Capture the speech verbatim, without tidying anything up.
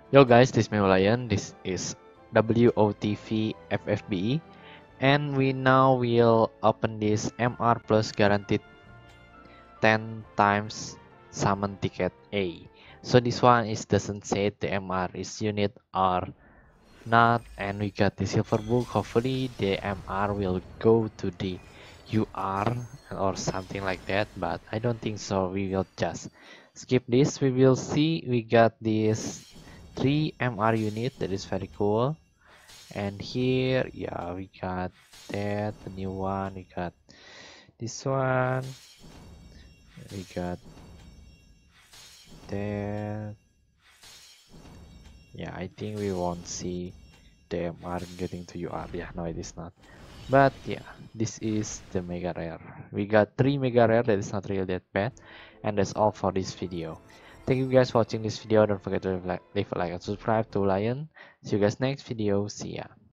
Yo guys, this is me Lion. This is W O T V F F B E, and we now will open this M R plus guaranteed ten times summon ticket A. So this one is doesn't say the M R is unit or not, and we got the silver book. Hopefully the M R will go to the U R or something like that, but I don't think so. We will just skip this. We will see. We got this three M R unit that is very cool, and here, yeah, we got that the new one. We got this one. We got that. Yeah, I think we won't see the M R getting to U R. Yeah, no, it is not. But yeah, this is the mega rare. We got three mega rare. That is not really that bad. And that's all for this video. Thank you guys for watching this video. Don't forget to leave, like, leave a like and subscribe to Lion. See you guys next video. See ya.